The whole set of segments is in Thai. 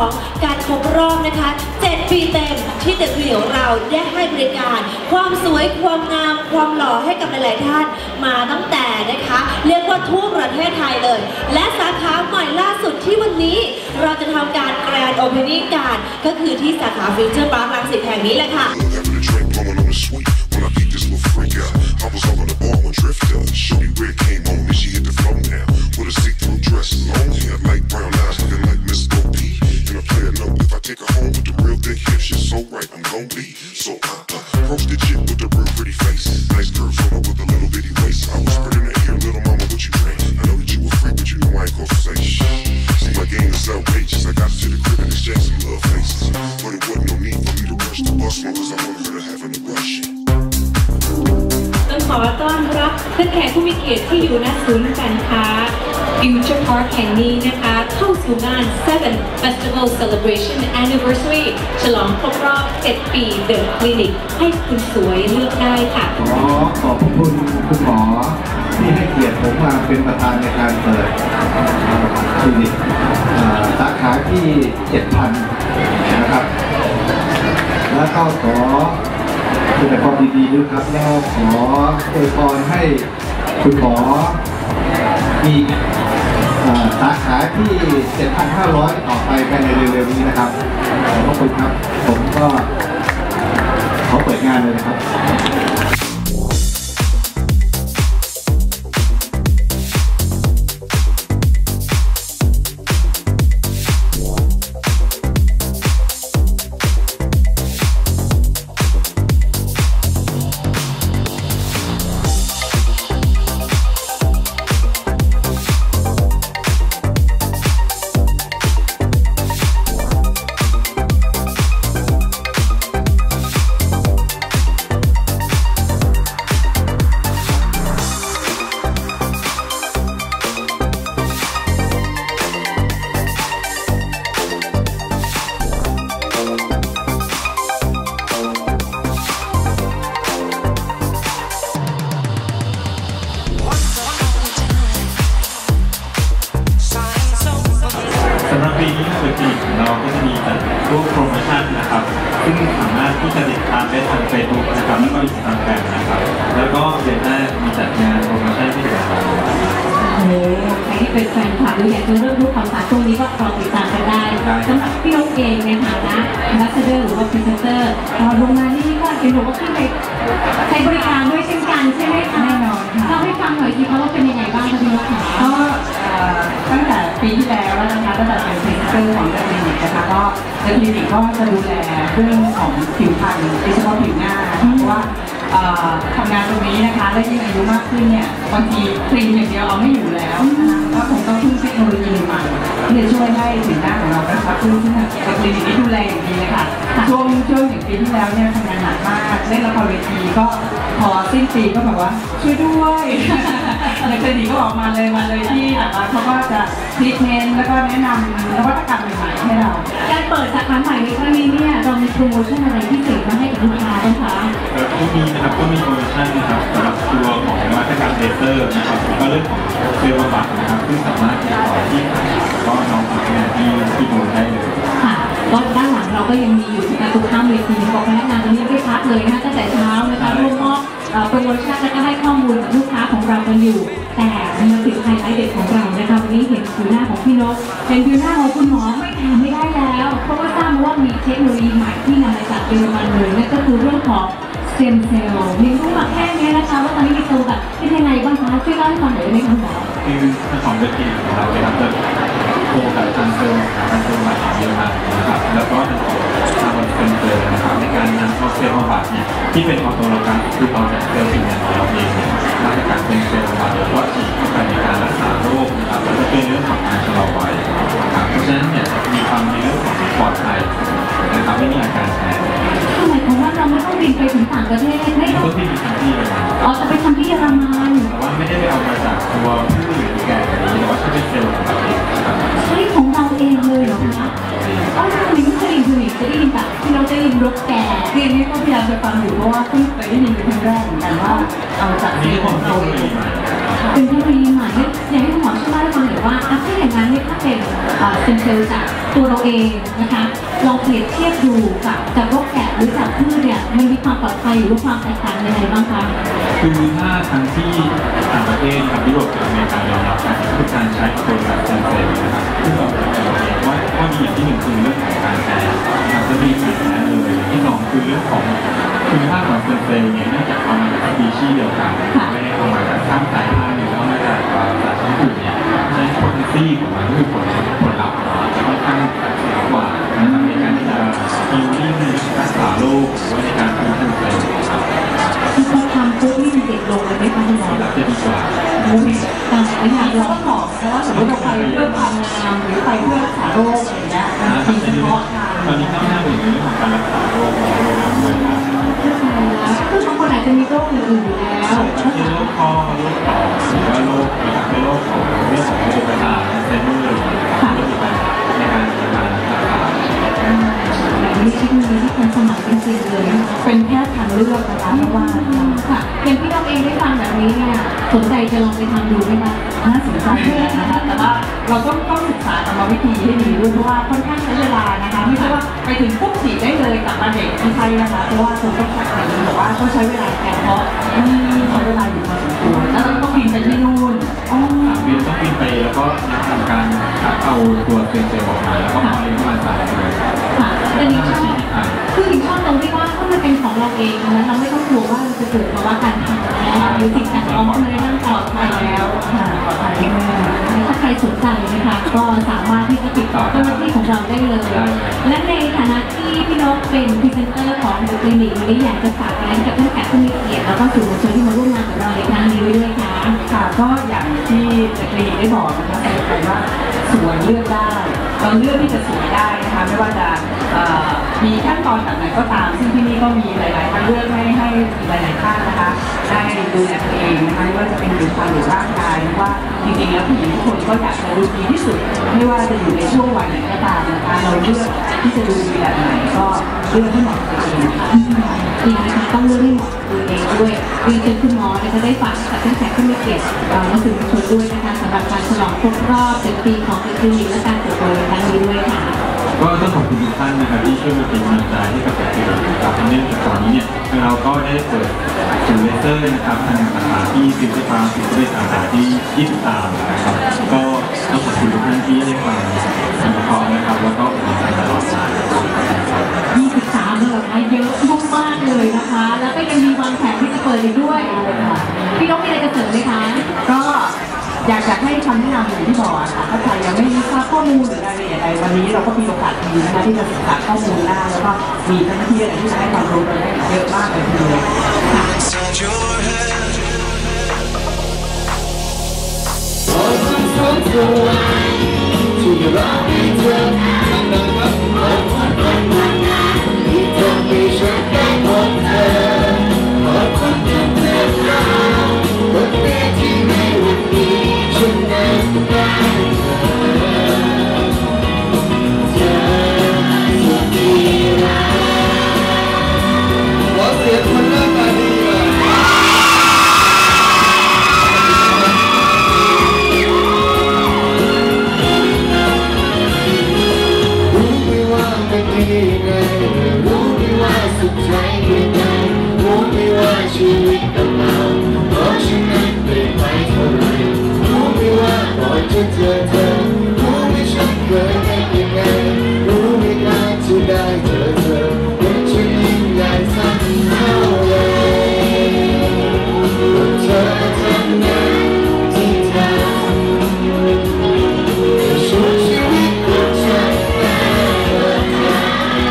การครบรอบนะคะ7 ปีเต็มที่เดอะคลินิกของเราได้ให้บริการความสวยความงามความหล่อให้กับหลายๆท่านมาตั้งแต่นะคะเรียกว่าทั่วประเทศไทยเลยและสาขาใหม่ล่าสุดที่วันนี้เราจะทำการแกรนด์โอเพนนิ่งกันก็คือที่สาขาฟิวเจอร์พาร์ครังสิตแห่งนี้แหละค่ะขอต้อนรับเพื่อนแขกผู้มีเกียรติที่อยู่ณศูนย์การค้า Future Park แห่งนี้นะคะเข้าสู่งาน 7th Festival Celebration Anniversary ฉลองครบรอบ7 ปี The Clinic ให้คุณสวยเลือกได้ค่ะขอบคุณคุณหมอที่ให้เกียรติผมมาเป็นประธานในการเปิดคลินิกสาขาที่ 7,000 นะครับแล้วก็ขอแต่ความดีๆด้วยครับแล้วขออวยพรให้คุณหมอมีสาขาที่ 7,500 ต่อไปภายในเร็วๆนี้นะครับขอบคุณครับผมก็ขอเปิดงานเลยนะครับสำหรับปีนี้เปิดคลินิกของเราก็จะมีจัดรูปโปรโมชั่นนะครับซึ่งสามารถที่จะติดตามได้ทาง Facebook นะครับแล้วก็อินสตาแกรมนะครับแล้วก็เดือนหน้ามีจัดงานโปรโมชั่นที่เดียวกันโอ้ใครที่เป็นแฟนคลับหรืออยากจะเริ่มรู้ข่าวสารตรงนี้ก็ลองติดตามกันได้สำหรับพี่นกเองในฐานะแอมบาสเดอร์หรือว่าพรีเซนเตอร์โรงงานนี้ก็เห็นบอกว่าขึ้นไปใช้บริการด้วยเช่นกันใช่ไหมคะแน่นอนค่ะเล่าให้ฟังหน่อยสิคะว่าเป็นยังไงบ้างคะพี่นกคะก็ตั้งแต่ปีที่แล้วนะคะตั้งแต่เป็นพรีเซนเตอร์ของเดอะคลินิกนะคะก็เดอะคลินิกก็จะดูแลเรื่องของผิวพรรณโดยเฉพาะผิวหน้าเพราะว่าทำงานตรงนี้นะคะและยิ่งอายุมากขึ้นเนี่ยบางทีครีมอย่างเดียวเอาไม่อยู่แล้วก็คงต้องพึ่งเทคโนโลยีใหม่ที่จะช่วยให้ผิวหน้าของเรานะคะซึ่งเดอะคลินิกนี้ดูแลอย่างดีเลยค่ะช่วงอย่างปีที่แล้วเนี่ยทำงานหนักมากเล่นละครเวทีก็พอสิ้นปีก็แบบว่าช่วยด้วยในคลินิกก็ออกมาเลยที่เขาก็จะทรีทเมนต์แล้วก็แนะนำนวัตกรรมใหม่ๆให้เราการเปิดสาขาใหม่ในครั้งนี้เนี่ยเรามีโปรโมชั่นอะไรพิเศษมาให้กับลูกค้าบ้างคะที่มีนะครับก็มีโปรโมชั่นนะครับสำหรับตัวของนวัตกรรมเลเซอร์นะครับก็เรื่องของเซลล์บำบัดนะครับซึ่งสามารถติดต่อที่ก็น้องผู้งานที่ดูได้เลยค่ะก็ด้านหลังเราก็ยังมีอยู่นะคะทุกข้ามเวทีบอกพนักงานตรงนี้ไม่พักเลยนะคะตั้งแต่เช้านะคะร่วมมอบโปรโมชั่นและก็ให้ข้อมูลกับลูกค้าของเรากันอยู่แต่มาถึงไฮไลท์เด็ดของเรานะคะวันนี้เห็นผิวหน้าของพี่นกเห็นผิวหน้าของคุณหมอไม่ทำไม่ได้แล้วเพราะว่าทราบมาว่ามีเทคโนโลยีใหม่ที่นำมาจากเยอรมันเลยนั่นก็คือเรื่องของสเต็มเซลล์มีรู้มาแค่นี้นะคะว่าตอนนี้มีตัวแบบเป็นยังไงบ้างคะช่วยเล่าให้ฟังหน่อยได้ไหมคะหมอคือของเดอะคลินิกของเราเลยครับจะโคกับทางเซลล์ใหม่ของเยอรมันนะครับแล้วก็ทางสเต็มเซลล์นะครับในการนำเอาเซลล์บำบัดเนี่ยที่เป็นออโตโลกัสคือเอาจากเซลล์ผิวหนังของเราเองมาจากการเป็นเซลล์บำบัดแล้วก็ฉีดเข้าไปในการรักษาโรคนะครับแล้วก็เป็นเรื่องของการชะลอวัยนะครับเพราะฉะนั้นเนี่ยมีความในเรื่องของปลอดภัยนะครับไม่มีอาการแพ้หมายความว่าเราไม่ต้องบินไปถึงต่างประเทศไม่ต้องที่มีทันที่เลยจะไปทำที่เยอรมันแต่ว่าไม่ได้ไปเอามาจากตัวพืชหรือแกะอะไรแต่ว่าใช้เป็นเซลล์ของเราเองใช้ของเราเองเลยเหรอคะอ๋อนี่คือคลินิกจะได้ยินแบบที่เราได้ยินรกแก่เพลงนี้ก็พยายามจะฟังอยู่เพราะว่าเพิ่งเคยได้ยินเป็นครั้งแรกเหมือนกันว่าเอาจากเพลงของเราเองเป็นเทคโนโลยีใหม่อยากให้คุณหมอช่วยเล่าให้ฟังหน่อยว่าถ้าอย่างนั้นเนี่ยถ้าเป็นสเต็มเซลล์จากตัวเราเองนะคะลองเปรียบเทียบดูกับรกแกะหรือจากพืชเนี่ยมันมีความปลอดภัยหรือความแตกต่างยังไงบ้างคะคือถ้าทางที่ต่างประเทศกับยุโรปกับอเมริกายอมรับกันคือการใช้อัตโนมัติเซนเซอร์นะครับซึ่งเราเองว่ามีอย่างที่หนึ่งคือเรื่องของการแพ้อาจจะมีสิ่งนั้นเลยที่สองคือเรื่องของคุณภาพของเซนเซอร์เนี่ยเนื่องจากเอามาจากสปีชีส์เดียวกันไม่ได้เอามาจากข้ามสายพันธุ์หรือว่ามาจากสัตว์ชนิดอื่นเนี่ยใช้โพเทนซีของมันก็คือผลลัพธ์จะค่อนข้างเสียกว่านะครับในการที่จะฮิลลิ่งรักษาโรคหรือว่าในการฟื้นฟูเซลล์ครับคือพอทำปุ๊บนี่มันเด็กลงเลยไหมคะคุณหมอผลลัพธ์จะดีกว่าโอ้ยตามไม่อยากเราเราก็บอกนะว่าสมมติเราไปเพื่อความงามหรือไปเพื่อรักษาโรคอะไรเงี้ยมีเฉพาะทางตอนนี้ก้าวหน้าไปในเรื่องของการรักษาโรคของโรคน้ำด้วยนะคือบางคนอาจจะมีโรคอื่นๆอยู่แล้วเช่นโรคคอโรคต่อหรือว่าโรคนะครับเป็นโรคของเรื่องของระบบประสาทไซเมอร์ก็มีการในการรักษาแบบนี้เทคโนโลยีที่ทันสมัยจริงๆเลยนะคะเป็นแพทย์ทางเลือกนะคะเพราะว่าค่ะอย่างที่เราเองได้ฟังแบบนี้เนี่ยสนใจจะลองไปทำดูไหมคะน่าสนใจนะคะแต่ว่าเราต้องศึกษากรรมวิธีให้ดีด้วยเพราะว่าค่อนข้างใช้เวลานะคะไม่ใช่ว่าไปถึงปุ๊บฉีดได้เลยกลับมาเด็กไม่ใช่นะคะเพราะว่าคุณต้องใช้บอกว่าต้องใช้เวลาแค่เพราะใช้เวลาอยู่พอสมควรแล้วเราต้องบินไปที่นู่นบินต้องบินไปแล้วก็ทำการคัดเอาตัวเซลล์ออกมาแล้วก็มาเลี้ยงมาใส่เลยค่ะแต่หนิงชอบคือหนิงชอบตรงที่ว่าถ้ามันเป็นของเราเองนะเราไม่ต้องกลัวว่าเราจะเกิดภาวะการแพ้หรือสิ่งแปลกปลอมเข้ามาในร่างกายปลอดภัยแล้วค่ะปลอดภัยแน่ถ้าใครสนใจนะคะก็สามารถที่จะติดต่อเจ้าหน้าที่ของเราได้เลย และในฐานะที่พี่นกเป็นพรีเซนเตอร์ของเดอะคลินิกวันนี้อยากจะฝากอะไรกับท่านแขกผู้มีเกียรติแล้วก็สื่อมวลชนที่มาร่วมงานกับเราในครั้งนี้ด้วยค่ะค่ะก็อย่างที่คลินิกได้บอกนะคะใส่ใจว่าสวยเลือกได้เราเลือกที่จะสวยได้นะคะไม่ว่าจะมีขั้นตอนแบบไหนก็ตามซึ่งที่นี่ก็มีหลายๆทางเลือกให้หลายๆท่านนะคะได้ดูแลตัวเองนะคะไม่ว่าจะเป็นผิวพรรณหรือร่างกายว่าจริงๆแล้วผู้หญิงทุกคนก็อยากจะดูดีที่สุดไม่ว่าจะอยู่ในช่วงวัยไหนก็ตามนะคะเราเลือกที่จะดูดีแบบไหนก็เลือกให้เหมาะกับตัวเองค่ะจริงนะคะต้องเลือกให้เหมาะกับตัวเองด้วยเรียนเชิญคุณหมอนะคะได้ฝากกับท่านแขกผู้มีเกียรติและสื่อมวลชนด้วยนะคะสำหรับการฉลองครบรอบ7 ปีของเดอะคลินิกและการเปิดตัวในครั้งนี้ด้วยค่ะก็ต้องขอบคุณทุกท่านนะครับที่ช่วยมาเป็นกำลังใจให้กับเด็กๆครับเนื่องจากตอนนี้เนี่ยเราก็ได้เปิดศูนย์เลเซอร์นะครับทางสาขาที่ฟิวเจอร์พาร์คฟิวเจอร์สาขาที่23นะครับก็ต้องขอบคุณทุกท่านที่ได้ฟังสนุกพอนะครับแล้วก็เป็นกำลังใจตลอดมา 23เลยเหรอคะเยอะมากๆเลยนะคะ แล้วก็ยังมีวางแผนที่จะเปิดอีกด้วยพี่นกมีอะไรจะเสริมไหมคะก็อยากจะให้คำแนะนำอย่างที่บอกอะค่ะถ้าใครยังไม่ทราบข้อมูลหรือรายละเอียดอะไรวันนี้เราก็มีโอกาสดีนะคะที่จะศึกษาข้อมูลได้แล้วก็มีเจ้าหน้าที่อะไรที่จะให้ความรู้กันได้เยอะมากเลยทีเดียว Inside your head. ที่รักที่เธอทำได้กับคนคนนั้นที่ทำให้ฉันได้พบเธอขอบคุณที่เลือกเราคนนี้ที่มีวันนี้ฉันเองได้เธอสุดที่รักขอเสียงคนหน้าตาดีเลย รู้ไหมว่ามันดียังไงรู้ไหมว่าสุขใจยังไงรู้ไหมว่าชีวิตกับเราเพราะฉันนั้นเปลี่ยนไปเท่าไรรู้ไหมว่าก่อนจะเจอเธอรู้ไหมฉันเคยเป็นยังไงรู้ไหมการที่ได้เจอเธอเป็นฉันยิ่งใหญ่สักเท่าไรเธอทำงานที่เธอช่วยชีวิตของฉันได้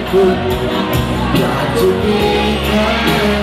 คุณอยากจะมีแค่